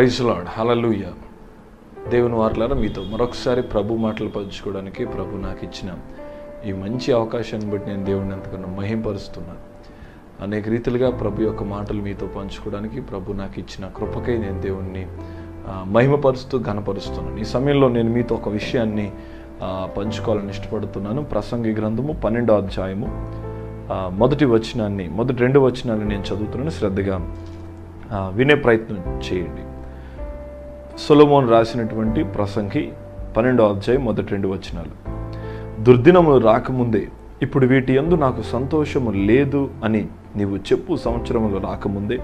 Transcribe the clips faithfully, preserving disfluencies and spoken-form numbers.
Praise lord, హల్లెలూయా. దేవుని వారలారా, మీతో మరొకసారి ప్రభు మాటలు పంచుకోవడానికి ప్రభు నాకు ఇచ్చిన ఈ మంచి అవకాశాన్ని బట్టి నేను దేవుడిని ఎంతకన్నా మహింపరుస్తున్నాను. అనేక రీతిలుగా ప్రభు యొక్క మాటలు మీతో పంచుకోవడానికి ప్రభు నాకు ఇచ్చిన కృపకై నేను దేవుణ్ణి మహిమపరుస్తూ ఘనపరుస్తున్నాను. ఈ సమయంలో నేను మీతో ఒక విషయాన్ని పంచుకోవాలని ఇష్టపడుతున్నాను. ప్రసంగి గ్రంథము పన్నెండో అధ్యాయము మొదటి వచనాన్ని మొదటి రెండు వచనాన్ని నేను చదువుతున్నాను. శ్రద్ధగా వినే ప్రయత్నం చేయండి. సొలొమోను రాసినటువంటి ప్రసంగి పన్నెండో అధ్యాయం మొదటి రెండు వచనాలు. దుర్దినములు రాకముందే ఇప్పుడు వీటి యందు నాకు సంతోషము లేదు అని నీవు చెప్పు సంవత్సరములు రాకముందే,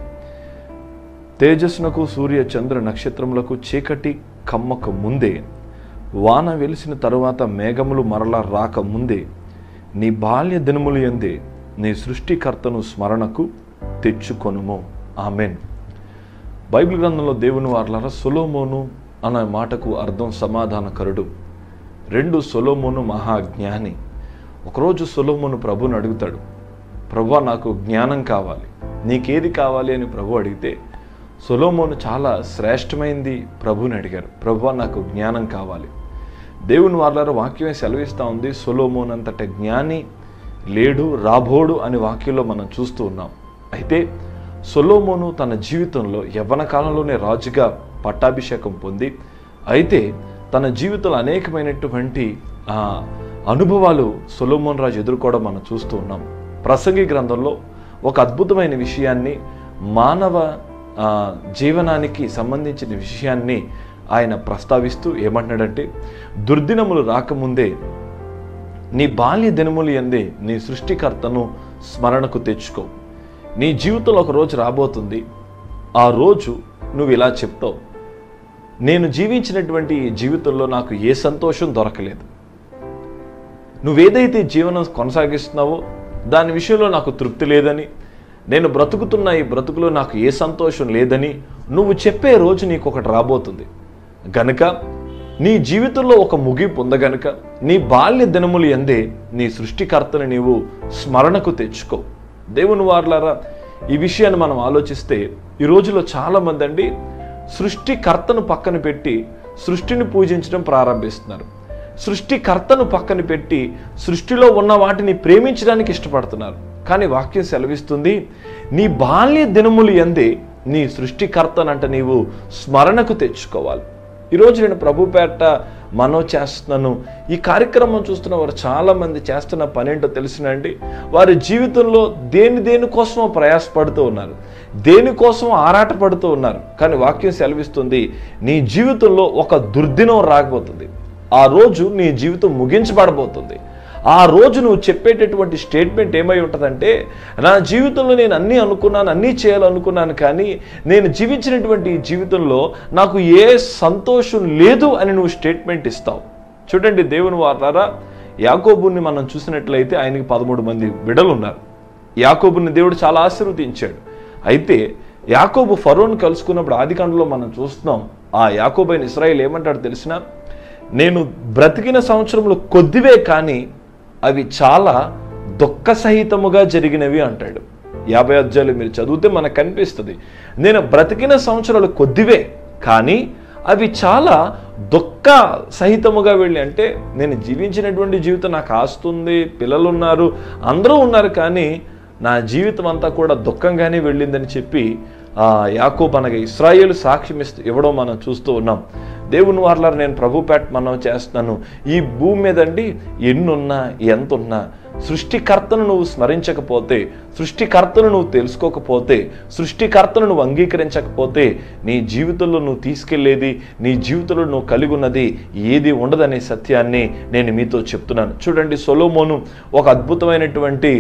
తేజస్సునకు సూర్య చంద్ర నక్షత్రములకు చీకటి కమ్మక ముందే, వాన వెలిసిన తరువాత మేఘములు మరలా రాకముందే, నీ బాల్య దినములు యందే నీ సృష్టికర్తను స్మరణకు తెచ్చుకొనుము. ఆమెన్. బైబిల్ గ్రంథంలో దేవుని వారలారా, సొలొమోను అనే మాటకు అర్థం సమాధానకరుడు. రెండు, సొలొమోను మహాజ్ఞాని. ఒకరోజు సొలొమోను ప్రభుని అడుగుతాడు, ప్రభువా నాకు జ్ఞానం కావాలి, నీకేది కావాలి అని ప్రభు అడిగితే సొలొమోను చాలా శ్రేష్టమైంది ప్రభుని అడిగారు, ప్రభువా నాకు జ్ఞానం కావాలి. దేవుని వారలారా, వాక్యమే సెలవిస్తూ ఉంది, సొలొమోను అంతట జ్ఞాని లేడు రాబోడు అని వాక్యంలో మనం చూస్తూ ఉన్నాం. అయితే సొలొమోను తన జీవితంలో యవ్వన కాలంలోనే రాజుగా పట్టాభిషేకం పొంది, అయితే తన జీవితంలో అనేకమైనటువంటి అనుభవాలు సొలొమోను రాజు ఎదుర్కోవడం మనం చూస్తూ ఉన్నాం. ప్రసంగి గ్రంథంలో ఒక అద్భుతమైన విషయాన్ని, మానవ జీవనానికి సంబంధించిన విషయాన్ని ఆయన ప్రస్తావిస్తూ ఏమంటున్నాడంటే, దుర్దినములు రాకముందే నీ బాల్య దినములు యందే నీ సృష్టికర్తను స్మరణకు తెచ్చుకో. నీ జీవితంలో ఒక రోజు రాబోతుంది, ఆ రోజు నువ్వు ఇలా చెప్తావు, నేను జీవించినటువంటి ఈ జీవితంలో నాకు ఏ సంతోషం దొరకలేదు, నువ్వేదైతే జీవనం కొనసాగిస్తున్నావో దాని విషయంలో నాకు తృప్తి లేదని, నేను బ్రతుకుతున్న ఈ బ్రతుకులో నాకు ఏ సంతోషం లేదని నువ్వు చెప్పే రోజు నీకు ఒకటి రాబోతుంది. గనుక నీ జీవితంలో ఒక ముగింపు ఉంది గనుక నీ బాల్య దినములు యందే నీ సృష్టికర్తను నీవు స్మరణకు తెచ్చుకో. దేవుని వారలారా, ఈ విషయాన్ని మనం ఆలోచిస్తే ఈ రోజులో చాలామంది అండి సృష్టికర్తను పక్కన పెట్టి సృష్టిని పూజించడం ప్రారంభిస్తున్నారు. సృష్టికర్తను పక్కన పెట్టి సృష్టిలో ఉన్న వాటిని ప్రేమించడానికి ఇష్టపడుతున్నారు. కానీ వాక్యం సెలవిస్తుంది, నీ బాల్య దినములు యందే నీ సృష్టికర్తనంట నీవు స్మరణకు తెచ్చుకోవాలి. ఈరోజు నేను ప్రభుపేట మనో చేస్తున్నాను. ఈ కార్యక్రమం చూస్తున్న వారు చాలామంది చేస్తున్న పని ఏంటో తెలిసినండి, వారి జీవితంలో దేని దేనికోసమో ప్రయాసపడుతూ ఉన్నారు, దేనికోసం ఆరాటపడుతూ ఉన్నారు. కానీ వాక్యం సెలవిస్తుంది, నీ జీవితంలో ఒక దుర్దినం రాకపోతుంది, ఆ రోజు నీ జీవితం ముగించబడబోతుంది. ఆ రోజు నువ్వు చెప్పేటటువంటి స్టేట్మెంట్ ఏమై ఉంటుందంటే, నా జీవితంలో నేను అన్నీ అనుకున్నాను, అన్నీ చేయాలనుకున్నాను, కానీ నేను జీవించినటువంటి ఈ జీవితంలో నాకు ఏ సంతోషం లేదు అని నువ్వు స్టేట్మెంట్ ఇస్తావు. చూడండి దేవుని వారలారా, యాకోబుని మనం చూసినట్లయితే ఆయనకి పదమూడు మంది బిడ్డలు ఉన్నారు. యాకోబుని దేవుడు చాలా ఆశీర్వదించాడు. అయితే యాకోబు ఫరోను కలుసుకున్నప్పుడు ఆదికాండలో మనం చూస్తున్నాం, ఆ యాకోబు అయిన ఇశ్రాయేలు ఏమంటాడు తెలిసిన, నేను బ్రతికిన సంవత్సరంలో కొద్దివే కానీ అవి చాలా దుఃఖ సహితముగా జరిగినవి అంటాడు. యాభై అధ్యాయులు మీరు చదివితే మనకు కనిపిస్తుంది, నేను బ్రతికిన సంవత్సరాలు కొద్దివే కానీ అవి చాలా దుఃఖ సహితముగా వెళ్ళి, అంటే నేను జీవించినటువంటి జీవితం, నాకు ఆస్తుంది, పిల్లలు ఉన్నారు, అందరూ ఉన్నారు, కానీ నా జీవితం అంతా కూడా దుఃఖంగానే వెళ్ళిందని చెప్పి యాకోబు అనగా ఇశ్రాయేలు సాక్ష్యం ఇస్తూ ఇవ్వడం మనం చూస్తూ ఉన్నాం. దేవుని వారలారా, నేను ప్రభుపేట మనం చేస్తున్నాను. ఈ భూమి మీద అండి ఎన్నున్నా ఎంతున్నా సృష్టికర్తను నువ్వు స్మరించకపోతే, సృష్టికర్తను నువ్వు తెలుసుకోకపోతే, సృష్టికర్తను నువ్వు అంగీకరించకపోతే నీ జీవితంలో నువ్వు తీసుకెళ్లేది, నీ జీవితంలో నువ్వు కలిగి ఉన్నది ఏది ఉండదనే సత్యాన్ని నేను మీతో చెప్తున్నాను. చూడండి, సొలొమోను ఒక అద్భుతమైనటువంటి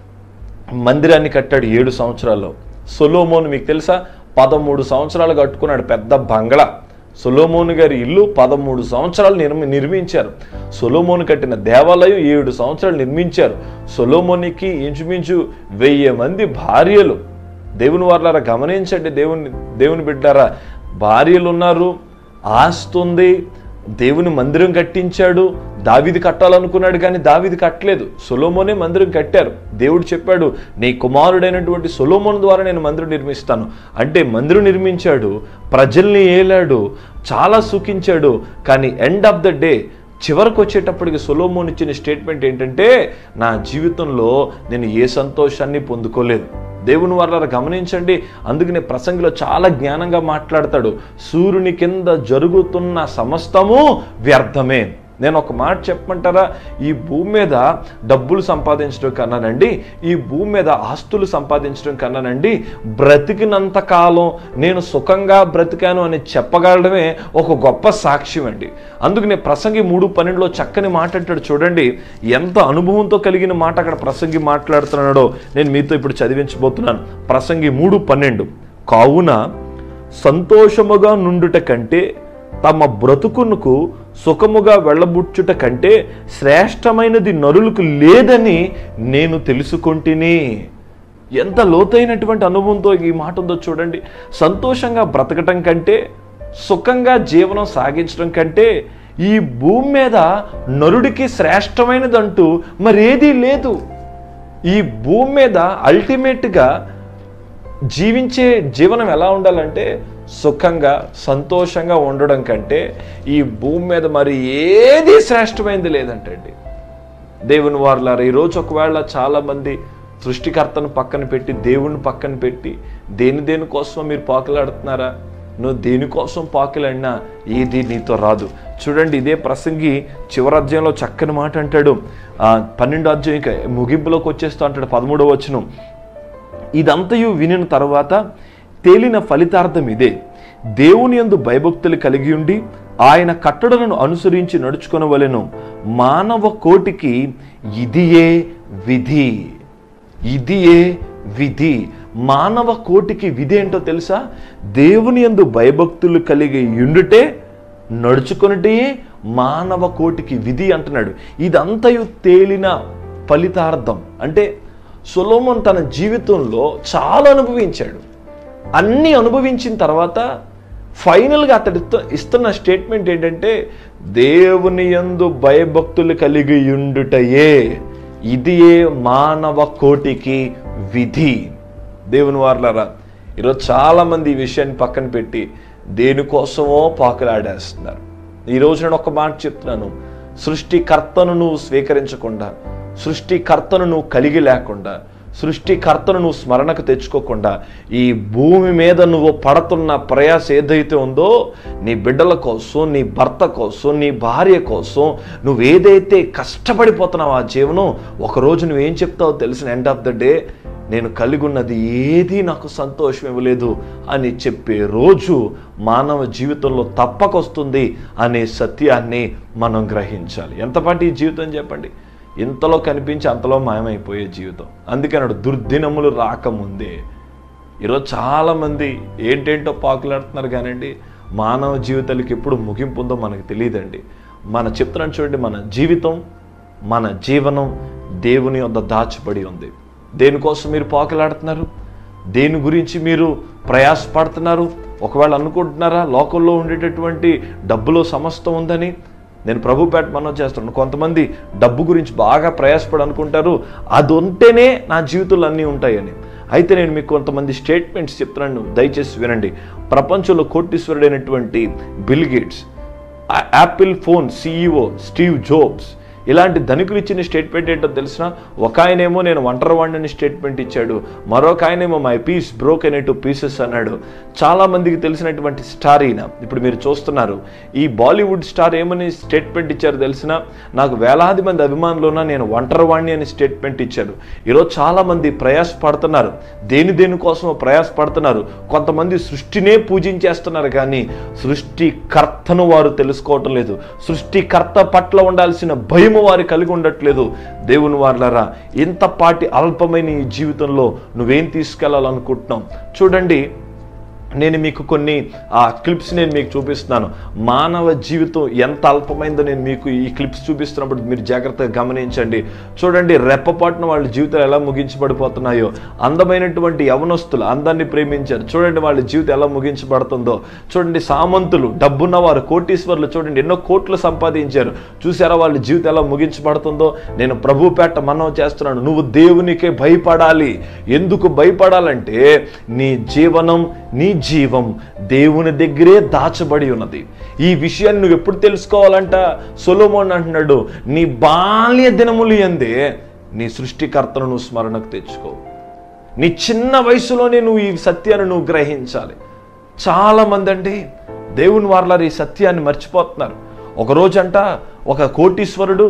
మందిరాన్ని కట్టాడు ఏడు సంవత్సరాల్లో. సొలొమోను మీకు తెలుసా, పదమూడు సంవత్సరాలు కట్టుకున్నాడు పెద్ద బంగ్లా. సొలొమోను గారి ఇల్లు పదమూడు సంవత్సరాలు నిర్మి నిర్మించారు సొలొమోను కట్టిన దేవాలయం ఏడు సంవత్సరాలు నిర్మించారు. సొలొమోనికి ఇంచుమించు వెయ్యి మంది భార్యలు. దేవుని వారలారా గమనించండి, దేవుని దేవుని బిడ్డారా, భార్యలు ఉన్నారు, ఆస్తుంది, దేవుని మందిరం కట్టించాడు, దావీదు కట్టాలనుకున్నాడు కానీ దావీదు కట్టలేదు, సొలొమోనే మందిరం కట్టారు. దేవుడు చెప్పాడు, నీ కుమారుడైనటువంటి సొలొమోను ద్వారా నేను మందిరం నిర్మిస్తాను అంటే మందిరం నిర్మించాడు, ప్రజల్ని ఏలాడు, చాలా సుఖించాడు. కానీ ఎండ్ ఆఫ్ ద డే చివరికి వచ్చేటప్పటికి సొలొమోను ఇచ్చిన స్టేట్మెంట్ ఏంటంటే, నా జీవితంలో నేను ఏ సంతోషాన్ని పొందుకోలేదు. దేవుని వారు గమనించండి, అందుకనే ప్రసంగిలో చాలా జ్ఞానంగా మాట్లాడతాడు. సూర్యుని కింద జరుగుతున్న సమస్తము వ్యర్థమే. నేను ఒక మాట చెప్పమంటారా, ఈ భూమి మీద డబ్బులు సంపాదించడం కన్నానండి, ఈ భూమి మీద ఆస్తులు సంపాదించడం కన్నానండి, బ్రతికినంత కాలం నేను సుఖంగా బ్రతికాను అని చెప్పగలడమే ఒక గొప్ప సాక్ష్యం అండి. అందుకనే ప్రసంగి మూడు పన్నెండులో చక్కని మాట అంటాడు చూడండి, ఎంత అనుభవంతో కలిగిన మాట అక్కడ ప్రసంగి మాట్లాడుతున్నాడో నేను మీతో ఇప్పుడు చదివించబోతున్నాను. ప్రసంగి మూడు పన్నెండు, కావున సంతోషముగా నుండుట కంటే తమ బ్రతుకునకు సుఖముగా వెళ్ళబుచ్చుట కంటే శ్రేష్టమైనది నరులకు లేదని నేను తెలుసుకొంటిని. ఎంత లోతైనటువంటి అనుభవంతో ఈ మాట ఉందో చూడండి. సంతోషంగా బ్రతకటం కంటే, సుఖంగా జీవనం సాగించడం కంటే ఈ భూమి మీద నరుడికి శ్రేష్టమైనదంటూ మరేదీ లేదు. ఈ భూమి మీద అల్టిమేట్గా జీవించే జీవనం ఎలా ఉండాలంటే సుఖంగా సంతోషంగా ఉండడం కంటే ఈ భూమి మీద మరి ఏది శ్రేష్టమైంది లేదంటండి. దేవుని వారులారా, ఈరోజు ఒకవేళ చాలామంది సృష్టికర్తను పక్కన పెట్టి దేవుని పక్కన పెట్టి దేని దేనికోసం మీరు పాకులాడుతున్నారా? నువ్వు దేనికోసం పాకులాడినా ఏది నీతో రాదు. చూడండి, ఇదే ప్రసంగి చివరి అధ్యాయంలో చక్కని మాట అంటాడు. పన్నెండో అధ్యాయం ముగింపులోకి వచ్చేస్తూ అంటాడు పదమూడవ వచనం, ఇదంతయు వినిన తర్వాత తేలిన ఫలితార్థం ఇదే, దేవుని యందు భయభక్తులు కలిగి ఉండి ఆయన కట్టడలను అనుసరించి నడుచుకొనవలెను. మానవ కోటికి ఇదియే విధి. ఇదియే విధి. మానవ కోటికి విధి ఏంటో తెలుసా? దేవుని యందు భయభక్తులు కలిగి ఉండుటే నడుచుకొనుటే మానవ కోటికి విధి అంటున్నాడు. ఇదంతయు తేలిన ఫలితార్థం అంటే సొలొమోను తన జీవితంలో చాలా అనుభవించాడు. అన్నీ అనుభవించిన తర్వాత ఫైనల్గా అతడు ఇస్తున్న స్టేట్మెంట్ ఏంటంటే, దేవుని యందు భయభక్తులు కలిగి ఉండుటయే ఇదియే మానవ కోటికి విధి. దేవుని వారులారా, ఈరోజు చాలామంది ఈ విషయాన్ని పక్కన పెట్టి దేనికోసమో పాకులాడేస్తున్నారు. ఈరోజు నేను ఒక మాట చెప్తున్నాను, సృష్టికర్తను నువ్వు స్వీకరించకుండా, సృష్టికర్తను నువ్వు కలిగి లేకుండా, సృష్టికర్తను నువ్వు స్మరణకు తెచ్చుకోకుండా ఈ భూమి మీద నువ్వు పడుతున్న ప్రయాస ఏదైతే ఉందో, నీ బిడ్డల కోసం, నీ భర్త కోసం, నీ భార్య కోసం నువ్వు ఏదైతే కష్టపడిపోతున్నావు ఆ జీవనం, ఒకరోజు నువ్వేం చెప్తావో తెలిసిన ఎండ్ ఆఫ్ ద డే, నేను కలిగి ఉన్నది ఏది నాకు సంతోషం ఇవ్వలేదు అని చెప్పే రోజు మానవ జీవితంలో తప్పకొస్తుంది అనే సత్యాన్ని మనం గ్రహించాలి. ఎంతపాటి ఈ జీవితం చెప్పండి, ఇంతలో కనిపించి అంతలో మాయమైపోయే జీవితం. అందుకన్నాడు దుర్దినములు రాకముందే. ఈరోజు చాలామంది ఏంటేంటో పాకులాడుతున్నారు కానండి, మానవ జీవితాలకు ఎప్పుడు ముగింపు ఉందో మనకు తెలియదండి. మన చెప్తున్నాను చూడండి, మన జీవితం, మన జీవనం దేవుని వద్ద దాచిపడి ఉంది. దేనికోసం మీరు పాకులాడుతున్నారు? దేని గురించి మీరు ప్రయాసపడుతున్నారు? ఒకవేళ అనుకుంటున్నారా లోకంలో ఉండేటటువంటి డబ్బులో సమస్తం ఉందని? నేను ప్రభుపేట మనం చేస్తున్నాను. కొంతమంది డబ్బు గురించి బాగా ప్రయాసపడి అనుకుంటారు అది ఉంటేనే నా జీవితంలో అన్నీ ఉంటాయని. అయితే నేను మీకు కొంతమంది స్టేట్మెంట్స్ చెప్తున్నాను, దయచేసి వినండి. ప్రపంచంలో కోటీశ్వరుడైనటువంటి Bill Gates, Apple phone CEO Steve Jobs, ఇలాంటి ధనికులు ఇచ్చిన స్టేట్మెంట్ ఏంటో తెలిసిన? ఒక ఆయనేమో నేను ఒంటరి వాడిని స్టేట్మెంట్ ఇచ్చాడు, మరొక ఆయనేమో మై పీస్ బ్రోక్ అనే టూ పీసెస్ అన్నాడు. చాలామందికి తెలిసినటువంటి స్టార్ ఈయన. ఇప్పుడు మీరు చూస్తున్నారు, ఈ బాలీవుడ్ స్టార్ ఏమని స్టేట్మెంట్ ఇచ్చారు తెలిసిన? నాకు వేలాది మంది అభిమానులున్నా నేను ఒంటరి వాడిని అని స్టేట్మెంట్ ఇచ్చారు. ఈరోజు చాలామంది ప్రయాసపడుతున్నారు, దేని దేనికోసమో ప్రయాసపడుతున్నారు. కొంతమంది సృష్టినే పూజించేస్తున్నారు కానీ సృష్టికర్తను వారు తెలుసుకోవటం లేదు. సృష్టికర్త పట్ల ఉండాల్సిన భయం వారు కలిగి ఉండట్లేదు. దేవుని వారులారా, ఇంతపాటి అల్పమైన ఈ జీవితంలో నువ్వేం తీసుకెళ్లాలనుకుంటున్నావు? చూడండి, నేను మీకు కొన్ని ఆ క్లిప్స్ నేను మీకు చూపిస్తున్నాను. మానవ జీవితం ఎంత అల్పమైందో నేను మీకు ఈ క్లిప్స్ చూపిస్తున్నప్పుడు మీరు జాగ్రత్తగా గమనించండి. చూడండి, రెప్పపాటున వాళ్ళ జీవితాలు ఎలా ముగించబడిపోతున్నాయో. అందమైనటువంటి యవనస్తులు అందాన్ని ప్రేమించారు, చూడండి వాళ్ళ జీవితం ఎలా ముగించబడుతుందో. చూడండి, సామంతులు, డబ్బున్నవారు, కోటీశ్వర్లు, చూడండి ఎన్నో కోట్లు సంపాదించారు, చూసారా వాళ్ళ జీవితం ఎలా ముగించబడుతుందో. నేను ప్రభు పేట మనవి చేస్తున్నాను, నువ్వు దేవునికే భయపడాలి. ఎందుకు భయపడాలంటే నీ జీవనం, నీ జీవం దేవుని దగ్గరే దాచబడి ఉన్నది. ఈ విషయాన్ని నువ్వు ఎప్పుడు తెలుసుకోవాలంట? సొలొమోన్ అంటున్నాడు, నీ బాల్య దినములు యందే నీ సృష్టికర్తను నువ్వు స్మరణకు తెచ్చుకో. నీ చిన్న వయసులోనే నువ్వు ఈ సత్యాన్ని నువ్వు గ్రహించాలి. చాలా మంది అండి దేవుని వారలారు ఈ సత్యాన్ని మర్చిపోతున్నారు. ఒకరోజంట ఒక కోటీశ్వరుడు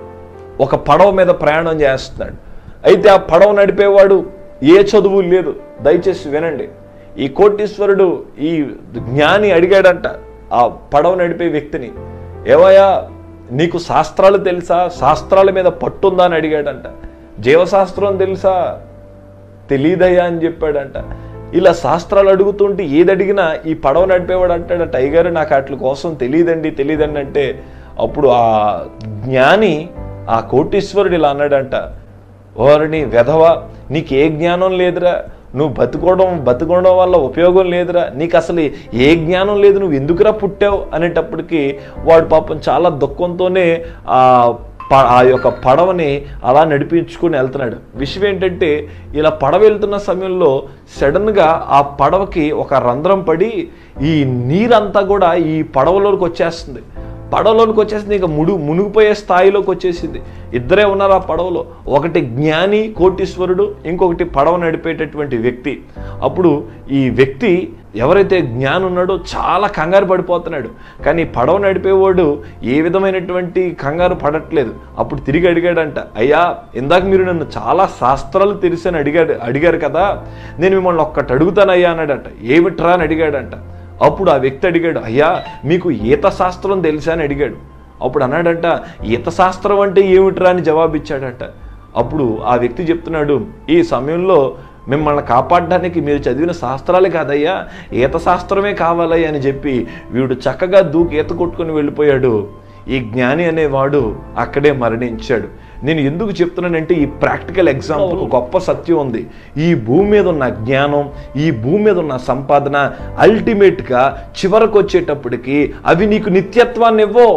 ఒక పడవ మీద ప్రయాణం చేస్తున్నాడు. అయితే ఆ పడవ నడిపేవాడు ఏ చదువు లేదు. దయచేసి వినండి. ఈ కోటీశ్వరుడు ఈ జ్ఞాని అడిగాడంట ఆ పడవ నడిపే వ్యక్తిని, ఏవయ్యా నీకు శాస్త్రాలు తెలుసా, శాస్త్రాల మీద పట్టుందా అని అడిగాడంట. జీవశాస్త్రం తెలుసా, తెలీదయ్యా అని చెప్పాడంట. ఇలా శాస్త్రాలు అడుగుతుంటే ఏది అడిగినా ఈ పడవ నడిపేవాడు అంటాడట, అయ్యగారు నాకు వాటి కోసం తెలియదండి తెలియదండి అంటే, అప్పుడు ఆ జ్ఞాని ఆ కోటీశ్వరుడు ఇలా అన్నాడంట, ఓరిని వెధవ, నీకు ఏ జ్ఞానం లేదురా, నువ్వు బతుకోవడం బతుకోవడం వల్ల ఉపయోగం లేదురా, నీకు అసలు ఏ జ్ఞానం లేదు, నువ్వు ఎందుకురా పుట్టావు అనేటప్పటికీ వాడు పాపం చాలా దుఃఖంతోనే ఆ ఆ యొక్క పడవని అలా నడిపించుకొని వెళ్తున్నాడు. విషయం ఏంటంటే, ఇలా పడవ వెళ్తున్న సమయంలో సడన్గా ఆ పడవకి ఒక రంధ్రం పడి ఈ నీరంతా కూడా ఈ పడవలోకి వచ్చేస్తుంది. పడవలోకి వచ్చేసింది, ఇంకా ముడు మునిగిపోయే స్థాయిలోకి వచ్చేసింది. ఇద్దరే ఉన్నారు ఆ పడవలో, ఒకటి జ్ఞాని కోటీశ్వరుడు, ఇంకొకటి పడవ నడిపేటటువంటి వ్యక్తి. అప్పుడు ఈ వ్యక్తి ఎవరైతే జ్ఞాని ఉన్నాడో చాలా కంగారు పడిపోతున్నాడు, కానీ పడవ నడిపేవాడు ఏ విధమైనటువంటి కంగారు పడట్లేదు. అప్పుడు తిరిగి అడిగాడంట, అయ్యా ఇందాక మీరు నన్ను చాలా శాస్త్రాలు తెలిసని అడిగాడు అడిగారు కదా, నేను మిమ్మల్ని ఒక్కటి అడుగుతానయ్యా అన్నాడట. ఏమిట్రా అని అడిగాడంట. అప్పుడు ఆ వ్యక్తి అడిగాడు, అయ్యా మీకు ఈత శాస్త్రం తెలుసా అని అడిగాడు. అప్పుడు అన్నాడంట, ఈత శాస్త్రం అంటే ఏమిట్రా అని జవాబిచ్చాడట. అప్పుడు ఆ వ్యక్తి చెప్తున్నాడు, ఈ సమయంలో మిమ్మల్ని కాపాడడానికి మీరు చదివిన శాస్త్రాలే కాదయ్యా, ఈత శాస్త్రమే కావాలయ్యా అని చెప్పి వీడు చక్కగా దూకి ఈత కొట్టుకుని వెళ్ళిపోయాడు. ఈ జ్ఞాని అనేవాడు అక్కడే మరణించాడు. నేను ఎందుకు చెప్తున్నానంటే, ఈ ప్రాక్టికల్ ఎగ్జాంపుల్ గొప్ప సత్యం ఉంది. ఈ భూమి మీద ఉన్న జ్ఞానం, ఈ భూమి మీద ఉన్న సంపాదన అల్టిమేట్గా చివరకు వచ్చేటప్పటికి అవి నీకు నిత్యత్వాన్ని ఇవ్వో,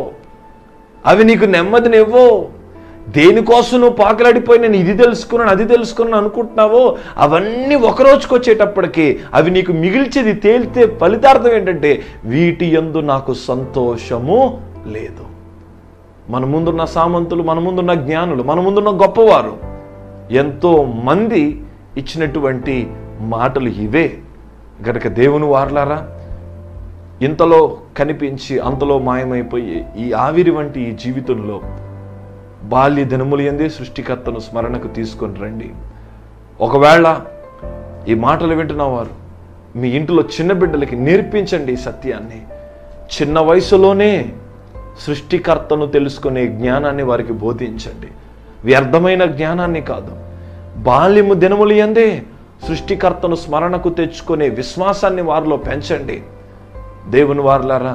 అవి నీకు నెమ్మదిని ఇవ్వో. దేనికోసం నువ్వు పాకలాడిపోయి నేను ఇది తెలుసుకున్నాను అది తెలుసుకున్నాను అనుకుంటున్నావో, అవన్నీ ఒక రోజుకి వచ్చేటప్పటికి అవి నీకు మిగిల్చేది తేలితే ఫలితార్థం ఏంటంటే, వీటి యందు నాకు సంతోషము లేదు. మన ముందున్న సామంతులు, మన ముందున్న జ్ఞానులు, మన ముందున్న గొప్పవారు ఎంతో మంది ఇచ్చినటువంటి మాటలు ఇవే. గనక దేవుని వారలారా, ఇంతలో కనిపించి అంతలో మాయమైపోయి ఈ ఆవిరి వంటి ఈ జీవితంలో బాల్య దినములు యందే సృష్టికర్తను స్మరణకు తీసుకొని రండి. ఒకవేళ ఈ మాటలు వింటున్నవారు మీ ఇంట్లో చిన్న బిడ్డలకి నేర్పించండి ఈ సత్యాన్ని. చిన్న వయసులోనే సృష్టికర్తను తెలుసుకునే జ్ఞానాన్ని వారికి బోధించండి. వ్యర్థమైన జ్ఞానాన్ని కాదు, బాల్యము దినములు యందే సృష్టికర్తను స్మరణకు తెచ్చుకునే విశ్వాసాన్ని వారిలో పెంచండి. దేవుని వారలారా,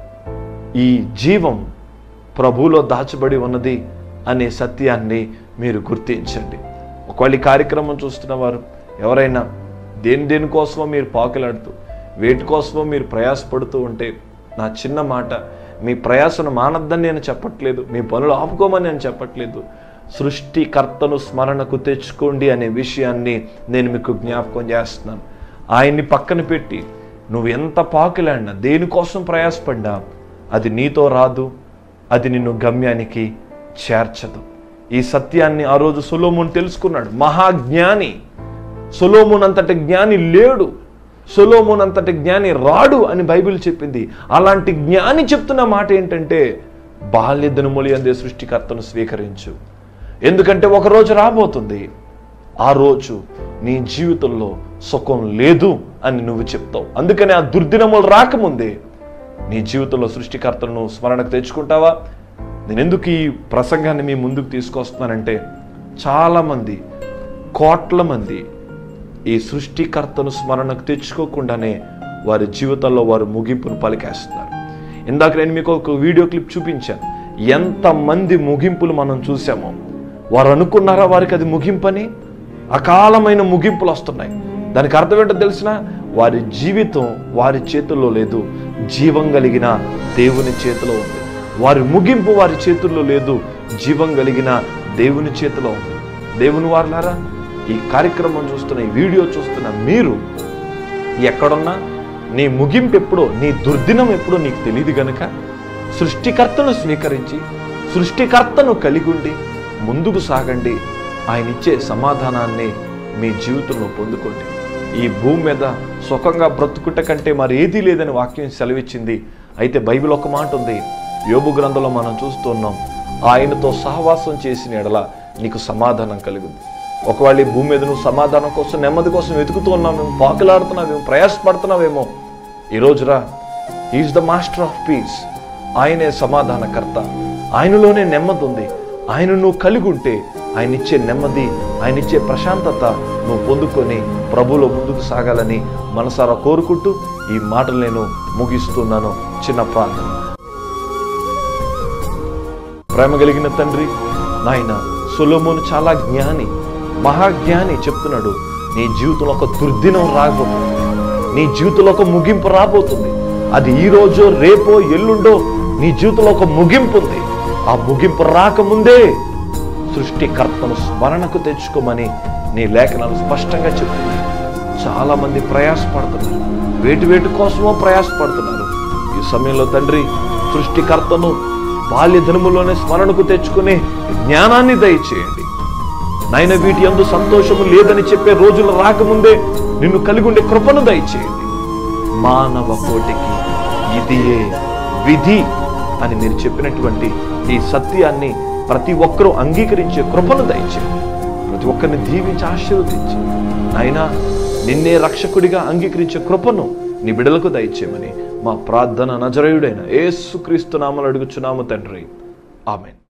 ఈ జీవం ప్రభువులో దాచబడి ఉన్నది అనే సత్యాన్ని మీరు గుర్తించండి. ఒకవేళ ఈ కార్యక్రమం చూస్తున్న వారు ఎవరైనా దేని దేనికోసమో మీరు పాకులాడుతూ, వేటి కోసమో మీరు ప్రయాసపడుతూ ఉంటే, నా చిన్న మాట, మీ ప్రయాసను మానద్దని నేను చెప్పట్లేదు, మీ పనులు ఆపుకోమని నేను చెప్పట్లేదు. సృష్టికర్తను స్మరణకు తెచ్చుకోండి అనే విషయాన్ని నేను మీకు జ్ఞాపకం చేస్తున్నాను. ఆయన్ని పక్కన పెట్టి నువ్వు ఎంత పాకులాడినా, దేనికోసం ప్రయాసపడ్డా, అది నీతో రాదు, అది నిన్ను గమ్యానికి చేర్చదు. ఈ సత్యాన్ని ఆ రోజు సొలొమోను తెలుసుకున్నాడు. మహాజ్ఞాని. సొలొమోను అంతటి జ్ఞాని లేడు, సొలొమోను అంతటి జ్ఞాని రాడు అని బైబిల్ చెప్పింది. అలాంటి జ్ఞాని చెప్తున్న మాట ఏంటంటే, బాల్య దినములు యందే సృష్టికర్తను స్వీకరించు. ఎందుకంటే ఒకరోజు రాబోతుంది, ఆ రోజు నీ జీవితంలో సుఖం లేదు అని నువ్వు చెప్తావు. అందుకని ఆ దుర్దినములు రాకముందే నీ జీవితంలో సృష్టికర్తను స్మరణకు తెచ్చుకుంటావా? నేను ఎందుకు ఈ ప్రసంగాన్ని మీ ముందుకు తీసుకొస్తున్నానంటే, చాలామంది, కోట్ల మంది ఈ సృష్టికర్తను స్మరణకు తెచ్చుకోకుండానే వారి జీవితాల్లో వారు ముగింపును పలికేస్తున్నారు. ఇందాక నేను మీకు ఒక వీడియో క్లిప్ చూపించాను. ఎంతమంది ముగింపులు మనం చూసామో. వారు అనుకున్నారా వారికి అది ముగింపని? అకాలమైన ముగింపులు వస్తున్నాయి. దానికి అర్థం ఏంటో తెలిసిన? వారి జీవితం వారి చేతుల్లో లేదు, జీవం కలిగిన దేవుని చేతిలో ఉంది. వారి ముగింపు వారి చేతుల్లో లేదు, జీవం కలిగిన దేవుని చేతిలో ఉంది. దేవుని వారులారా, ఈ కార్యక్రమం చూస్తున్న, ఈ వీడియో చూస్తున్న మీరు ఎక్కడున్నా నీ ముగింపు ఎప్పుడో, నీ దుర్దినం ఎప్పుడో నీకు తెలియదు గనుక సృష్టికర్తను స్వీకరించి సృష్టికర్తను కలిగి ఉండి ముందుకు సాగండి. ఆయన ఇచ్చే సమాధానాన్ని మీ జీవితంలో పొందుకోండి. ఈ భూమి మీద సుఖంగా బ్రతుకుట కంటే మరి ఏదీ లేదని వాక్యం సెలవిచ్చింది. అయితే బైబిల్ ఒక మాట ఉంది, యోబు గ్రంథంలో మనం చూస్తున్నాం, ఆయనతో సహవాసం చేసిన ఎడల నీకు సమాధానం కలుగుతుంది. ఒకవేళ ఈ భూమి మీద నువ్వు సమాధానం కోసం, నెమ్మది కోసం వెతుకుతూ ఉన్నావేమో, పాకులాడుతున్నావేమో, ప్రయాసపడుతున్నావేమో, ఈ రోజురా, is the master of peace. ఆయనే సమాధానకర్త. ఆయనలోనే నెమ్మది ఉంది. ఆయన నువ్వు కలిగి ఉంటే ఆయన ఇచ్చే నెమ్మది, ఆయన ఇచ్చే ప్రశాంతత నువ్వు పొందుకొని ప్రభువులో ముందుకు సాగాలని మనసారా కోరుకుంటూ ఈ మాటలు నేను ముగిస్తున్నాను. చిన్న ప్రార్థన. ప్రేమ కలిగిన తండ్రి, నాయన సొలొమోను చాలా జ్ఞాని, మహాజ్ఞాని. చెప్తున్నాడు, నీ జీవితంలో ఒక దుర్దినం రాబోతుంది, నీ జీవితంలో ఒక ముగింపు రాబోతుంది. అది ఈ రోజో రేపో ఎల్లుండో నీ జీవితంలో ఒక ముగింపు ఉంది. ఆ ముగింపు రాకముందే సృష్టికర్తను స్మరణకు తెచ్చుకోమని నీ లేఖనాలు స్పష్టంగా చెప్తున్నాయి. చాలా మంది ప్రయాసపడుతున్నారు, వేటి వేటి కోసమో ప్రయాసపడుతున్నారు. ఈ సమయంలో తండ్రి, సృష్టికర్తను బాల్య దినములోనే స్మరణకు తెచ్చుకునే జ్ఞానాన్ని దయచేయండి నాయన. వీటి యందు సంతోషము లేదని చెప్పే రోజులు రాకముందే నిన్ను కలిగి ఉండే కృపను దయచేయండి. మానవ కోటికి ఇదియే విధి అని మీరు చెప్పినటువంటి ఈ సత్యాన్ని ప్రతి ఒక్కరూ అంగీకరించే కృపను దయచేయండి. ప్రతి ఒక్కరిని దీవించి ఆశీర్వదించి నాయనా, నిన్నే రక్షకుడిగా అంగీకరించే కృపను నీ బిడ్డలకు దయచేయమని మా ప్రార్థన నజరేయుడైన యేసుక్రీస్తు నామములో అడుగుచున్నాము తండ్రి. ఆమేన్.